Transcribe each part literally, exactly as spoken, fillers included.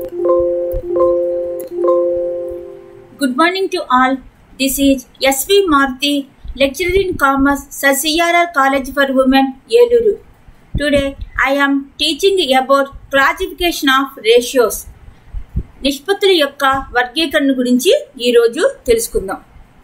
Good morning to all. This is S V Maruti, lecturer in commerce, Sir C R R College for Women, Yeluru. Today I am teaching about classification of ratios. నిష్పత్తుల యొక్క వర్గీకరణ గురించి ఈ రోజు తెలుసుకుందాం.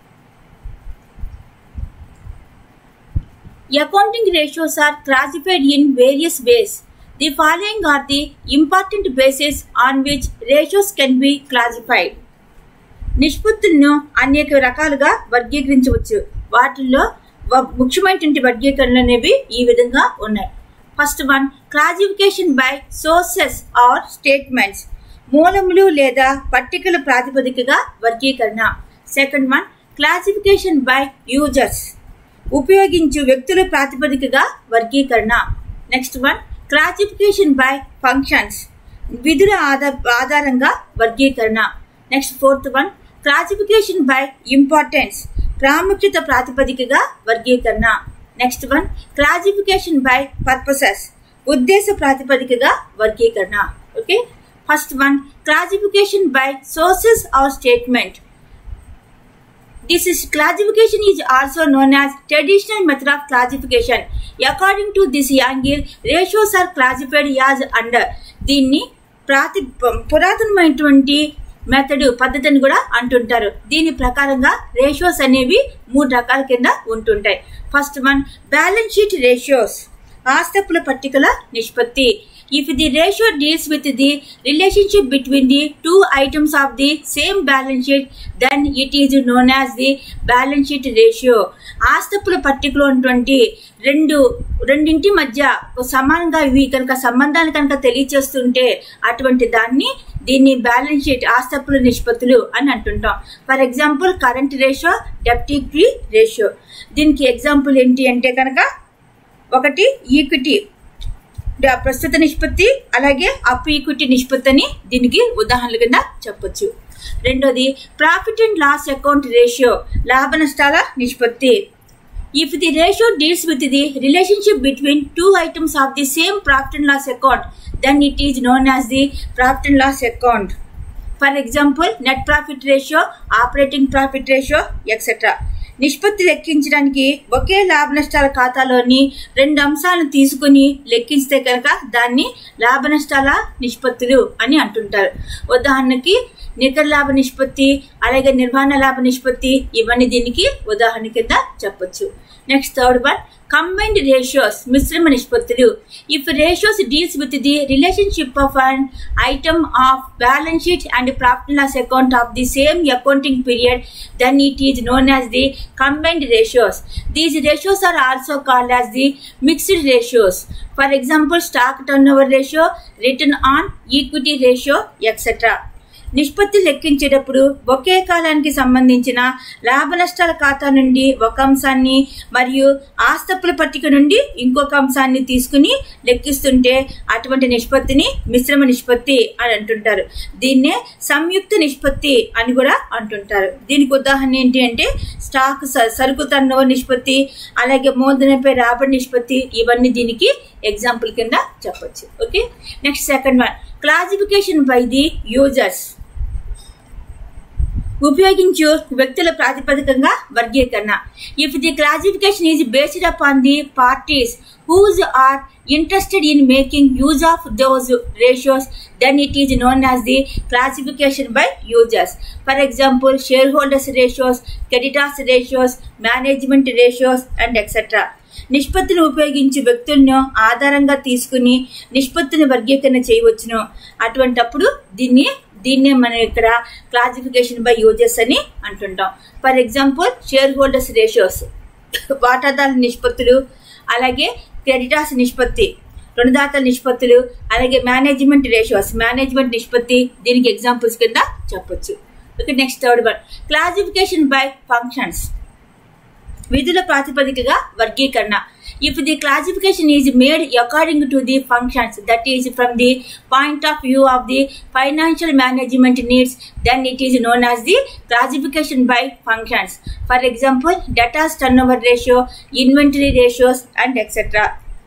Accounting ratios are classified in various ways. The following are the important bases on which ratios can be classified. నిష్పత్తులను అనేక రకాలుగా వర్గీకరించవచ్చు. వాటిల్లో ముఖ్యమైనటువంటి వర్గీకరణలు అనేవి ఈ విధంగా ఉన్నాయి. First one, classification by sources or statements, మూలములు లేదా పట్టికల ప్రాతిపదికగా వర్గీకరణ. Second one, classification by users, ఉపయోగించు వ్యక్తుల ప్రాతిపదికగా వర్గీకరణ. Next one, classification by functions, విధుల ఆధారంగా వర్గీకరణ. Next fourth one, classification by importance, ప్రాముఖ్యత ప్రాతిపదికగా వర్గీకరణ. Next one, classification by purposes, ఉద్దేశ ప్రాతిపదికగా వర్గీకరణ. Okay, first one, classification by sources or statement. This is classification is also known as traditional method of classification. According to this angle, ratios are classified as under. దీన్ని ప్రాతి పురాతనమైనటువంటి method పద్ధతిని కూడా అంటుంటారు. దీని ప్రకారంగా రేషియోస్ అనేవి మూడు రకాల కింద ఉంటుంటాయి. First one, balance sheet ratios, ఆస్తపుల పట్టికల నిష్పత్తి. If the ratio deals with the relationship between the two items of the same balance sheet, then it is known as the balance sheet ratio. ఆస్తపుల పట్టికలో ఉన్నటువంటి రెండు రెండింటి మధ్య సమానంగా ఇవి కనుక సంబంధాన్ని కనుక తెలియచేస్తుంటే అటువంటి దాన్ని దీన్ని బ్యాలెన్స్ షీట్ ఆస్తపుల నిష్పత్తులు అని అంటుంటాం. ఫర్ ఎగ్జాంపుల్ కరెంట్ రేషియో, డెబ్ట్ ఈక్విటీ రేషియో. దీనికి ఎగ్జాంపుల్ ఏంటి అంటే కనుక ఒకటి ఈక్విటీ ప్రస్తుత నిష్పత్తి, అలాగే అప్పు ఈక్విటీ నిష్పత్తి అని దీనికి ఉదాహరణల కింద చెప్పొచ్చు. రెండోది profit and loss account ratio, లాభ నష్టాల నిష్పత్తి. If the ratio deals with the relationship between two items of the same profit and loss account, then it is known as the profit and loss account. For example, net profit ratio, operating profit ratio, et cetera. నిష్పత్తి లెక్కించడానికి ఒకే లాభ నష్టాల ఖాతాలోని రెండు అంశాలను తీసుకుని లెక్కిస్తే కనుక దాన్ని లాభ నష్టాల నిష్పత్తులు అని అంటుంటారు. ఉదాహరణకి నికర లాభ నిష్పత్తి, అలాగే నిర్వహణ లాభ నిష్పత్తి, ఇవన్నీ దీనికి ఉదాహరణ కింద చెప్పొచ్చు. Next third one, combined ratios, మిశ్రమ నిష్పత్తులు. If ratios deals with the relationship of an item of balance sheet and profit and loss account of the same accounting period, then it is known as the combined ratios. These ratios are also called as the mixed ratios. For example, stock turnover ratio, return on equity ratio, et cetera. నిష్పత్తి లెక్కించేటప్పుడు ఒకే కాలానికి సంబంధించిన లాభ నష్టాల ఖాతా నుండి ఒక అంశాన్ని మరియు ఆస్తపుల పట్టిక నుండి ఇంకొక అంశాన్ని తీసుకుని లెక్కిస్తుంటే అటువంటి నిష్పత్తిని మిశ్రమ నిష్పత్తి అని అంటుంటారు. దీన్నే సంయుక్త నిష్పత్తి అని కూడా అంటుంటారు. దీనికి ఉదాహరణ ఏంటి అంటే స్టాక్ సరుకు టర్నోవర్ నిష్పత్తి, అలాగే మూలధనంపై రాబడి నిష్పత్తి, ఇవన్నీ దీనికి ఎగ్జాంపుల్ కింద చెప్పొచ్చు. Okay, next second one, classification by the users, ఉపయోగించు వ్యక్తుల ప్రాతిపదికంగా వర్గీకరణ. If the classification is based upon the parties whose are interested in making use of those ratios, then it is known as the classification by users. For example, shareholders ratios, creditors ratios, management ratios, and et cetera. నిష్పత్తిని ఉపయోగించి వ్యక్తులను ఆధారంగా తీసుకుని నిష్పత్తిని వర్గీకరణ చేయవచ్చును. అటువంటప్పుడు దీన్ని దీన్నే మనం ఇక్కడ క్లాసిఫికేషన్ బై యూజర్స్ అని అంటుంటాం. For example, share holders ratios, వాటాదారుల నిష్పత్తులు, అలాగే క్రెడిటార్స్ నిష్పత్తి, రుణదాతల నిష్పత్తులు, అలాగే మేనేజ్మెంట్ రేషియోస్, మేనేజ్మెంట్ నిష్పత్తి దీనికి ఎగ్జాంపుల్స్ కింద చెప్పొచ్చు. Okay, next third one, classification by functions, విధుల ప్రాతిపదికగా వర్గీకరణ. If the classification is made according to the functions, that is from the point of view of the financial management needs, then it is known as the classification by functions. For example, debtors turnover ratio, inventory ratios, and et cetera.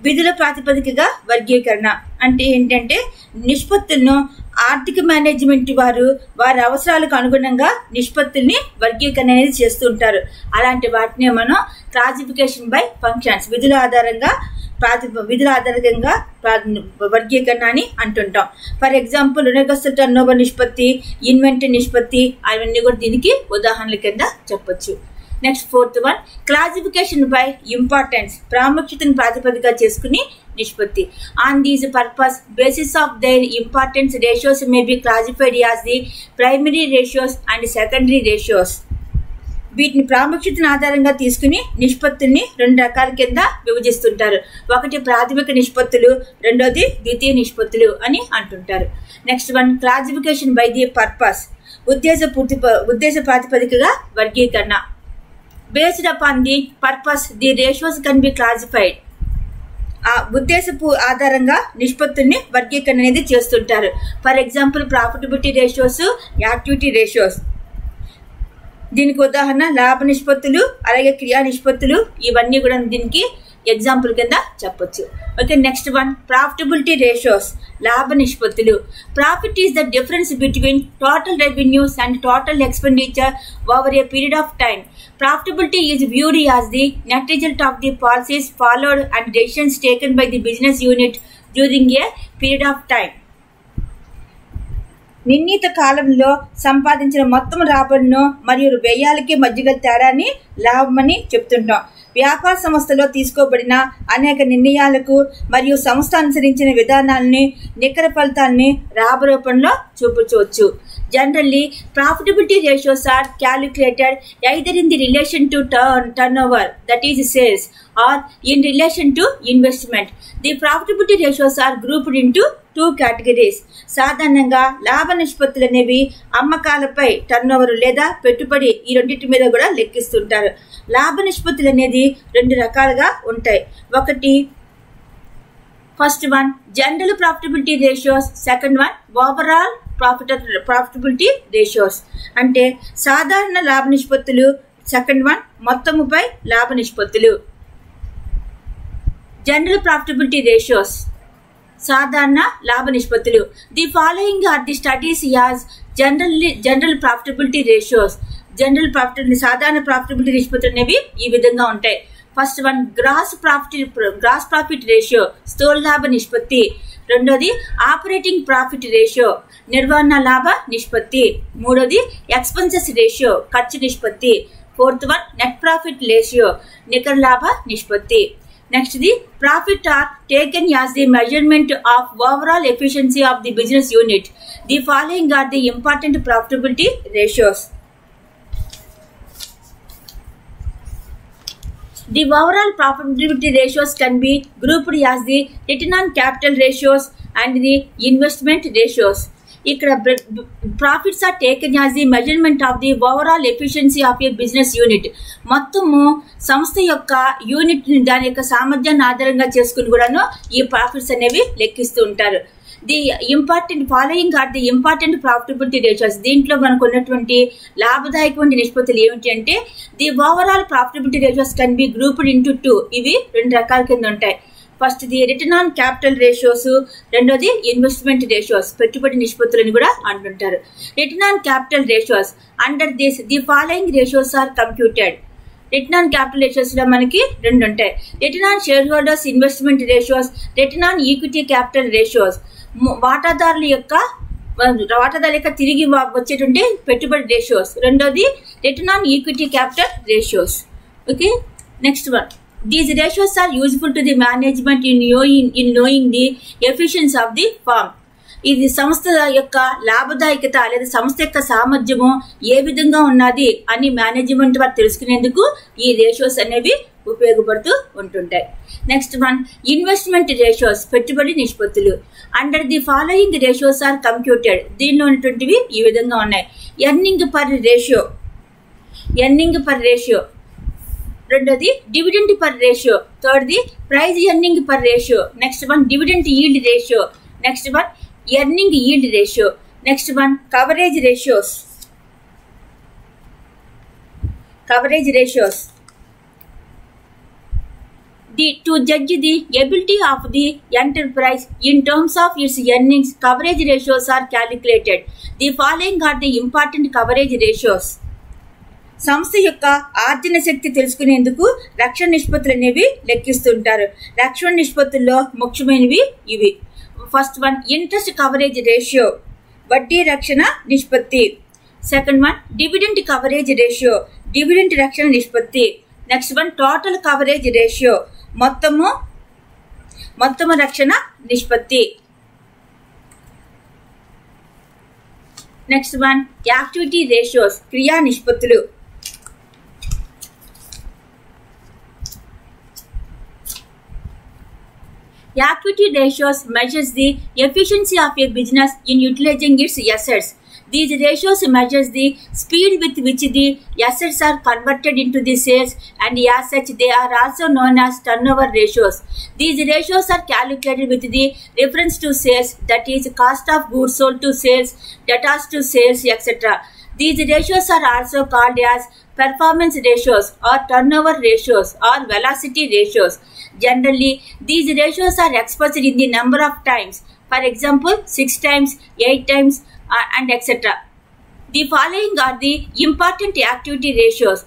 విధుల ప్రాతిపదికగా వర్గీకరణ అంటే ఏంటంటే నిష్పత్తులను ఆర్థిక management వారు వారి అవసరాలకు అనుగుణంగా నిష్పత్తుల్ని వర్గీకరణ అనేది చేస్తూ ఉంటారు. అలాంటి వాటిని మనం క్లాసిఫికేషన్ బై ఫంక్షన్స్ విధుల ఆధారంగా ప్రాతి విధుల ఆధారంగా వర్గీకరణ అని అంటుంటాం. ఫర్ ఎగ్జాంపుల్ రుణగ్రస్తుల టర్న్ ఓవర్ నిష్పత్తి, ఇన్వెంటరీ నిష్పత్తి అవన్నీ కూడా దీనికి ఉదాహరణల కింద చెప్పొచ్చు. Next fourth one classification by importance ప్రాముఖ్యతను ప్రాతిపదికగా చేసుకుని నిష్పత్తి. On these purpose basis of their importance ratios may be classified as the primary ratios and secondary ratios. వీటిని ప్రాముఖ్యతను ఆధారంగా తీసుకుని నిష్పత్తుల్ని రెండు రకాల కింద విభజిస్తుంటారు. ఒకటి ప్రాథమిక నిష్పత్తులు, రెండోది ద్వితీయ నిష్పత్తులు అని అంటుంటారు. Next one classification by the purpose ఉద్దేశ పూర్తి ఉద్దేశ ప్రాతిపదికగా వర్గీకరణ. Based upon the purpose the ratios can be classified. ఆ ఉద్దేశపు ఆధారంగా నిష్పత్తుల్ని వర్గీకరణ అనేది చేస్తుంటారు. For example profitability ratios, activity ratios. దీనికి ఉదాహరణ లాభ నిష్పత్తులు, అలాగే క్రియా నిష్పత్తులు. ఇవన్నీ కూడా దీనికి ఎగ్జాంపుల్ కింద చెప్పొచ్చు. Okay, next one profitability ratios లాభ నిష్పత్తులు. Profit is the difference between total revenues and total expenditure over a period of time. Profitability is viewed as the net result of the policies followed and decisions taken by the business unit during a period of time. నిర్ణీత కాలంలో సంపాదించిన మొత్తం రాబడును మరియు వ్యయాలకి మధ్య గల తేడాన్ని లాభమని చెప్తుంటాం. వ్యాపార సంస్థలో తీసుకోబడిన అనేక నిర్ణయాలకు మరియు సంస్థ అనుసరించిన విధానాలని నికర ఫలితాన్ని లాభ రూపంలో చూపించవచ్చు. Generally, profitability ratios are calculated either in the relation to turn turnover, that is sales, or in relation to investment. The profitability ratios are grouped into two categories. సాధారణంగా లాభ నిష్పత్తులు అనేవి అమ్మకాలపై టర్నోవర్ లేదా పెట్టుబడి ఈ రెండింటి మీద కూడా లెక్కిస్తుంటారు. లాభ నిష్పత్తులు అనేది రెండు రకాలుగా ఉంటాయి. ఒకటి first one general profitability ratios, second one overall profit profitability ratios. అంటే సాధారణ లాభ నిష్పత్తులు, సెకండ్ వన్ మొత్తముపై లాభ నిష్పత్తులు. జనరల్ ప్రాఫిటబిలిటీ రేషియోస్ సాధారణ లాభ నిష్పత్తులు. The following are the studies as general general profitability ratios. General profit సాధారణ ప్రాఫిటబిలిటీ నిష్పత్తులు అనేవి ఈ విధంగా ఉంటాయి. First one gross profit gross profit ratio స్థూల లాభ నిష్పత్తి. రెండోది ఆపరేటింగ్ ప్రాఫిట్ రేషియో నిర్వహణ లాభ నిష్పత్తి. మూడోది ఎక్స్పెన్సెస్ రేషియో ఖర్చు నిష్పత్తి. Fourth one net profit ratio నికర లాభ నిష్పత్తి. Next the profit are taken as the measurement of overall efficiency of the business unit. The following are the important profitability ratios. The overall profitability ratios can be grouped as the return on capital ratios and the investment ratios. ఇక్కడ profits are taken as the measurement of the overall efficiency of a business unit. మొత్తము సంస్థ యొక్క unit దాని యొక్క సామర్థ్యాన్ని ఆధారంగా చేసుకుని కూడాను ఈ ప్రాఫిట్స్ అనేవి లెక్కిస్తూ ఉంటారు. The important following are the important profitability ratios. దీంట్లో మనకు ఉన్నటువంటి లాభదాయకమైన నిష్పత్తులు ఏమిటి అంటే the overall profitability ratios can be grouped into two. ఇవి రెండు రకాల కింద ఉంటాయి. First the return on capital ratios, రెండోది ఇన్వెస్ట్మెంట్ రేషియోస్ పెట్టుబడి నిష్పత్తులని కూడా అంటుంటారు. Return on capital ratios under this the following ratios are computed. Return on capital ratios లో మనకి రెండు ఉంటాయి. Return on share holders investment ratios, return on equity capital ratios వాటాదారుల యొక్క వాటాదారుల యొక్క తిరిగి వచ్చేటువంటి పెట్టుబడి రేషియోస్. రెండోది return on equity capital ratios. Okay, next one these ratios are useful to the management in knowing in knowing the efficiency of the firm. ఇది సంస్థ యొక్క లాభదాయకత లేదా సంస్థ యొక్క సామర్థ్యము ఏ విధంగా ఉన్నది అని మేనేజ్మెంట్ వారు తెలుసుకునేందుకు ఈ రేషియోస్ అనేవి ఉపయోగపడుతూ ఉంటుంటాయి. నెక్స్ట్ వన్ ఇన్వెస్ట్మెంట్ రేషియోస్ పెట్టుబడి నిష్పత్తులు. Under the following ratios are computed. దీనిలో ఉన్నటువంటివి ఈ విధంగా ఉన్నాయి. Earning per ratio earning per ratio రెండోది డివిడెండ్ పర్ రేషియో, థర్డ్ది price earning per ratio, next one dividend yield ratio, next one earning yield ratio, next one coverage ratios coverage ratios The, to judge the ability of the enterprise in terms of its earnings, coverage ratios are calculated. The following are the important coverage ratios. సంస్థ యొక్క ఆర్జన శక్తి తెలుసుకునేందుకు రక్షణ నిష్పత్తులు అనేవి లెక్కిస్తుంటారు. రక్షణ నిష్పత్తుల్లో ముఖ్యమైనవి ఇవి. First one interest coverage ratio, వడ్డీ రక్షణ నిష్పత్తి. Second one dividend coverage ratio, dividend రక్షణ నిష్పత్తి. Next one total coverage ratio, మొత్తము మొత్తము రక్షణ నిష్పత్తి. నెక్స్ట్ వన్ యాక్టివిటీ రేషియోస్, క్రియా నిష్పత్తులు. Activity ratios measures the efficiency of a business in utilizing its assets. These ratios measures the speed with which the assets are converted into the sales, and as such they are also known as turnover ratios. These ratios are calculated with the reference to sales, that is cost of goods sold to sales, debtors to sales, et cetera. These ratios are also called as performance ratios or turnover ratios or velocity ratios. Generally, these ratios are expressed in the number of times. For example, six times, eight times, uh, and et cetera. The following are the important activity ratios.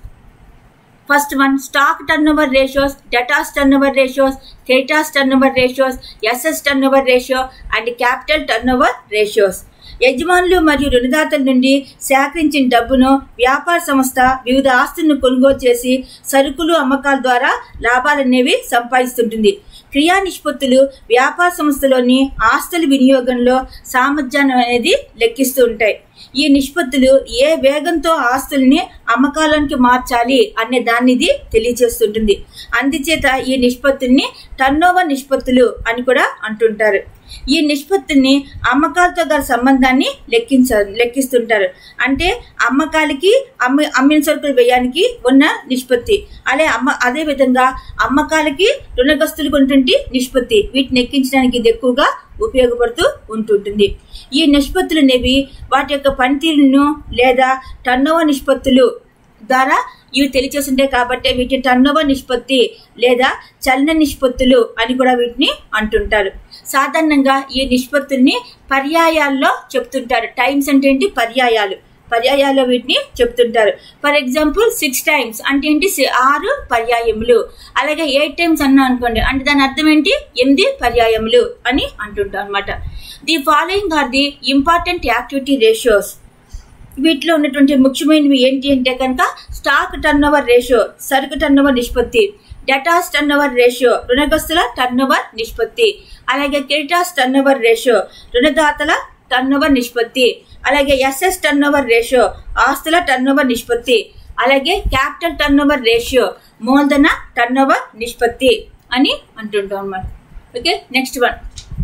First one, stock turnover ratios, debtors turnover ratios, creditors turnover ratios, assets turnover ratio, and capital turnover ratios. యజమానులు మరియు రుణదాతల నుండి సేకరించిన డబ్బును వ్యాపార సంస్థ వివిధ ఆస్తులను కొనుగోలు చేసి సరుకులు అమ్మకాల ద్వారా లాభాలనేవి సంపాదిస్తుంటుంది. క్రియా నిష్పత్తులు వ్యాపార సంస్థలోని ఆస్తుల వినియోగంలో సామర్థ్యాన్ని అనేది లెక్కిస్తూ ఉంటాయి. ఈ నిష్పత్తులు ఏ వేగంతో ఆస్తుల్ని అమ్మకాలానికి మార్చాలి అనే దాన్ని ఇది తెలియజేస్తుంటుంది. అందుచేత ఈ నిష్పత్తుల్ని టర్నోవర్ నిష్పత్తులు అని కూడా అంటుంటారు. ఈ నిష్పత్తిని అమ్మకాలతో గల సంబంధాన్ని లెక్కించ లెక్కిస్తుంటారు. అంటే అమ్మకాలకి అమ్మ అమ్మిన సరుకుల వ్యయానికి ఉన్న నిష్పత్తి, అదే అమ్మ అదే విధంగా అమ్మకాలకి రుణగ్రస్తులకు ఉన్నటువంటి నిష్పత్తి, వీటిని లెక్కించడానికి ఇది ఎక్కువగా ఉపయోగపడుతూ ఉంటుంటుంది. ఈ నిష్పత్తులు అనేవి వాటి యొక్క పనితీరును లేదా టర్నోవర్ నిష్పత్తులు ద్వారా ఇవి తెలియచేస్తుంటాయి. కాబట్టి వీటిని టర్నోవర్ నిష్పత్తి లేదా చలన నిష్పత్తులు అని కూడా వీటిని అంటుంటారు. సాధారణంగా ఈ నిష్పత్తుల్ని పర్యాయాల్లో చెప్తుంటారు. టైమ్స్ అంటే ఏంటి? పర్యాయాలు. పర్యాయాల్లో వీటిని చెప్తుంటారు. ఫర్ ఎగ్జాంపుల్ సిక్స్ టైమ్స్ అంటే ఏంటి? ఆరు పర్యాయములు. అలాగే ఎయిట్ టైమ్స్ అన్నా అనుకోండి, అంటే దాని అర్థం ఏంటి? ఎనిమిది పర్యాయములు అని అంటుంటాం అనమాట. The following are the important activity ratios. వీటిలో ఉన్నటువంటి ముఖ్యమైనవి ఏంటి అంటే కనుక స్టాక్ టర్నోవర్ రేషియో, సరుకు టర్నోవర్ నిష్పత్తి, డెటాస్ టర్నోవర్ రేషియో, రుణగ్రస్తుల టర్నోవర్ నిష్పత్తి, అలాగే క్రెడిటార్స్ టర్నోవర్ రేషియో, రుణదాతల టర్నోవర్ నిష్పత్తి, అలాగే ఎస్ఎస్ టర్నోవర్ రేషియో, ఆస్తుల టర్నోవర్ నిష్పత్తి, అలాగే క్యాపిటల్ టర్నోవర్ రేషియో, మూలధన టర్నోవర్ నిష్పత్తి అని అంటుంటాం అన్నమాట. Okay, next one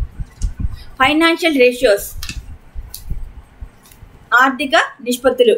financial ratios, ఆర్థిక నిష్పత్తులు.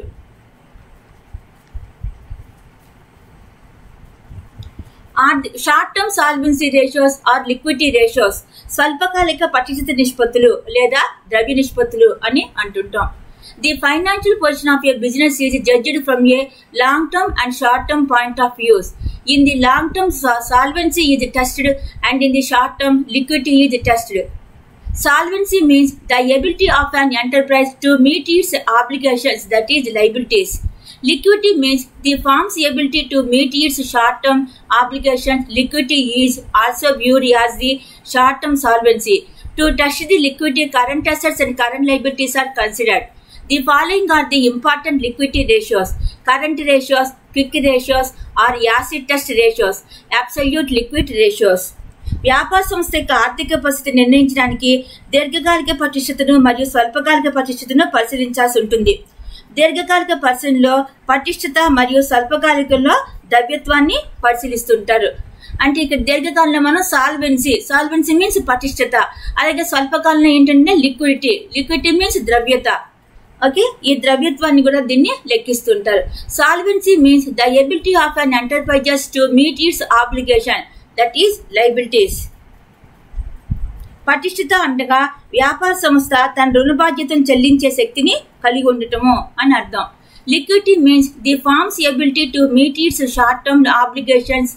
Short term solvency ratios or liquidity ratios, స్వల్పకాలిక పటిష్ఠత నిష్పత్తులు లేదా ద్రవ్య నిష్పత్తులు అని అంటుంటాం. The financial position of a business is judged from a long term and short term point of views. In the long term, solvency is tested, and in the short term, liquidity is tested. Solvency means the ability of an enterprise to meet its obligations, that is liabilities. Liquidity means the firm's ability to meet its short-term obligations. Liquidity is also viewed as the short-term solvency. To test the liquidity, current assets and current liabilities are considered. The following are the important liquidity ratios: current ratios, quick ratios, or acid test ratios, absolute liquid ratios. వ్యాపార సంస్థ యొక్క ఆర్థిక పరిస్థితి నిర్ణయించడానికి దీర్ఘకాలిక పటిష్టతను మరియు స్వల్పకాలిక పటిష్టతను పరిశీలించాల్సి ఉంటుంది. దీర్ఘకాలిక పరిశీలనలో పటిష్టత మరియు స్వల్పకాలికంలో ద్రవ్యత్వాన్ని పరిశీలిస్తుంటారు. అంటే ఇక్కడ దీర్ఘకాలంలో మనం సాల్వెన్సీ, సాల్వెన్సీ మీన్స్ పటిష్టత, అలాగే స్వల్పకాలంలో ఏంటంటే లిక్విడిటీ, లిక్విడిటీ మీన్స్ ద్రవ్యత. ఓకే, ఈ ద్రవ్యత్వాన్ని కూడా దీన్ని లెక్కిస్తుంటారు. Solvency means the ability of an enterprises to meet its obligation, that is liabilities. పటిష్టత అనగా వ్యాపార సంస్థ తన రుణ బాధ్యతను చెల్లించే శక్తిని కలిగి ఉండటము అని అర్థం. Liquidity means the firms ability to meet its short term obligations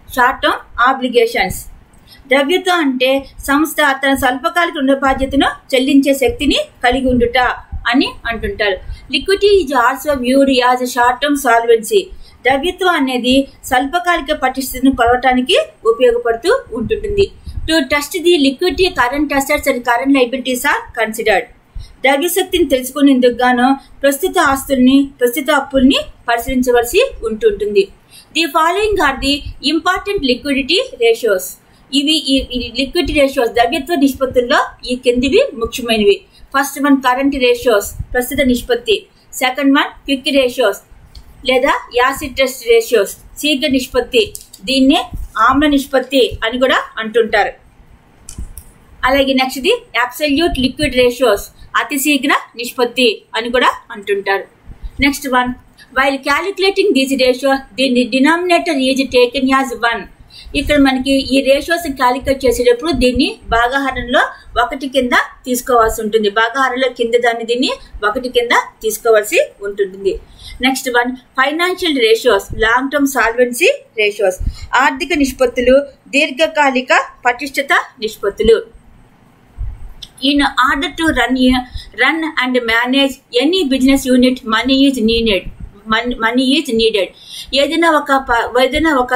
short term obligations. ద్రవ్యత్వం అంటే సంస్థ తన స్వల్పకాలిక రుణ బాధ్యతను చెల్లించే శక్తిని కలిగి ఉండుట అని అంటుంటారు. Liquidity is also viewed as a short term solvency. ద్రవ్యత్వం అనేది స్వల్పకాలిక పటిష్టతను కొలవటానికి ఉపయోగపడుతూ ఉంటుంటుంది. To test the liquidity current assets and current liabilities are considered. ద్రవ్యశక్తిని తెలుసుకునేందుకు గాను ప్రస్తుత ఆస్తుల్ని ప్రస్తుత అప్పుల్ని పరిశీలించవలసి ఉంటుంటుంది. The following are the important liquidity ratios. ఇవి ఈ లిక్విడిటీ రేషియోస్ ద్రవ్యత్వ నిష్పత్తుల్లో ఈ కిందివి ముఖ్యమైనవి. ఫస్ట్ వన్ కరెంట్ రేషియోస్ ప్రస్తుత నిష్పత్తి. సెకండ్ వన్ క్విక్ రేషియోస్ లేదా యాసిడ్ టెస్ట్ రేషియోస్ శీఘ్ర నిష్పత్తి. దీన్నే ఆమ్ల నిష్పత్తి అని కూడా అంటుంటారు. అలాగే next the absolute liquid ratios అతి శీఘ్ర నిష్పత్తి అని కూడా అంటుంటారు. Next one while calculating these ratios the denominator is taken as one. ఇక్కడ మనకి ఈ రేషియోస్ క్యాలిక్యులేట్ చేసేటప్పుడు దీన్ని భాగాహారంలో ఒకటి కింద తీసుకోవాల్సి ఉంటుంది. భాగాహారంలో కింద దాన్ని దీన్ని ఒకటి కింద తీసుకోవాల్సి ఉంటుంది. Next one financial ratios long term solvency ratios ఆర్థిక నిష్పత్తులు దీర్ఘకాలిక పటిష్టత నిష్పత్తులు. In order to run run and manage any business unit, money is needed. Money is needed. ఏదైనా ఒక ఏదైనా ఒక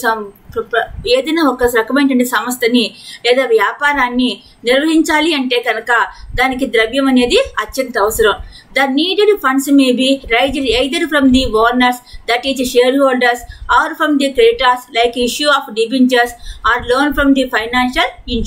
ఏదైనా ఒక రకమైన సంస్థని లేదా వ్యాపారాన్ని నిర్వహించాలి అంటే కనుక దానికి ద్రవ్యం అనేది అత్యంత అవసరం. The needed funds may be raised either from the owners, that is shareholders, or from the creditors like issue of debentures or loan from the financial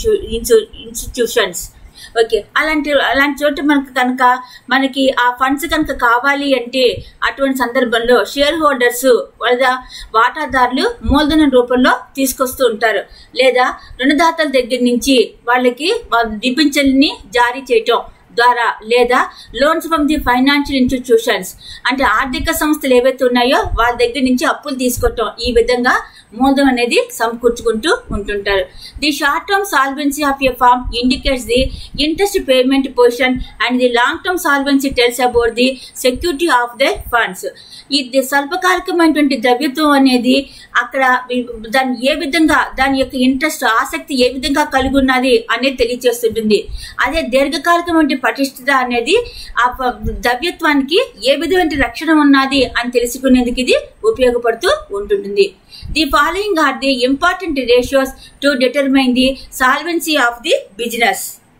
institutions. Okay, అలాంటి అలాంటి చోట మనకు కనుక మనకి ఆ ఫండ్స్ కనుక కావాలి అంటే అటువంటి సందర్భంలో షేర్ హోల్డర్స్ లేదా వాటాదారులు మూలధనం రూపంలో తీసుకొస్తూ ఉంటారు. లేదా రుణదాతల దగ్గర నుంచి వాళ్ళకి డిబెంచర్లని జారీ చేయటం ద్వారా లేదా loans from the financial institutions అంటే ఆర్థిక సంస్థలు ఏవైతే ఉన్నాయో వాళ్ళ దగ్గర నుంచి అప్పులు తీసుకోవటం, ఈ విధంగా మూలధనం అనేది సమకూర్చుకుంటూ ఉంటుంటారు. The short term solvency of a firm indicates the interest payment position and the long term solvency tells about the security of the funds. ఈ స్వల్పకాలికమైనటువంటి ద్రవ్యత్వం అనేది అక్కడ దాన్ని ఏ విధంగా దాని యొక్క ఇంట్రెస్ట్ ఆసక్తి ఏ విధంగా కలిగి ఉన్నది అనేది తెలియజేస్తుంటుంది. అదే దీర్ఘకాలికమైన పటిష్టత అనేది ఆ ద్రవ్యత్వానికి ఏ విధమైన రక్షణ ఉన్నది అని తెలుసుకునేందుకు ఇది ఉపయోగపడుతూ ఉంటుంటుంది. The following are the important ratios to determine the solvency of the business.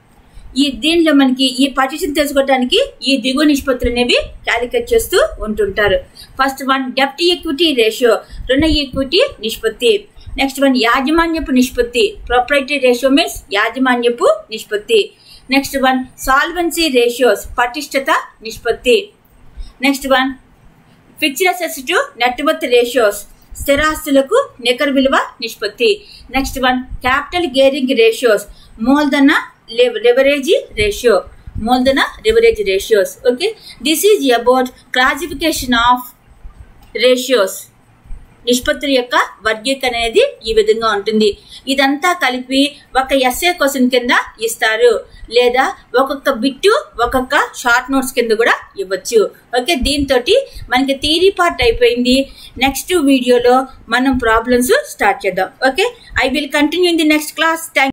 ఈ దీనిలో మనకి ఈ పటిష్టత తెలుసుకోవడానికి ఈ దిగువ నిష్పత్తులు అనేవి క్యాలిక్యులేట్ చేస్తూ ఉంటుంటారు. ఫస్ట్ వన్ డెప్ట్ ఈక్విటీ రేషియో రుణ ఈక్విటీ నిష్పత్తి. నెక్స్ట్ వన్ యాజమాన్యపు నిష్పత్తి ప్రొప్రైటరీ రేషియో మీన్స్ యాజమాన్యపు నిష్పత్తి. నెక్స్ట్ వన్ సాల్వెన్సీ రేషియోస్ పటిష్టత నిష్పత్తి. Next one fixed assets to net worth ratios స్థిరాస్తులకు నికర విలువ నిష్పత్తి. Next one capital gearing ratios మూలధన leverage ratio మూలధన leverage ratios. Okay, this is about classification of ratios. నిష్పత్తుల యొక్క వర్గీకరణ అనేది ఈ విధంగా ఉంటుంది. ఇదంతా కలిపి ఒక ఎస్ఏ క్వశ్చన్ కింద ఇస్తారు లేదా ఒక్కొక్క బిట్టు ఒక్కొక్క షార్ట్ నోట్స్ కింద కూడా ఇవ్వచ్చు. ఓకే, దీంతో మనకి థియరీ పార్ట్ అయిపోయింది. నెక్స్ట్ వీడియోలో మనం ప్రాబ్లమ్స్ స్టార్ట్ చేద్దాం. Okay, I will continue in the next class. Thank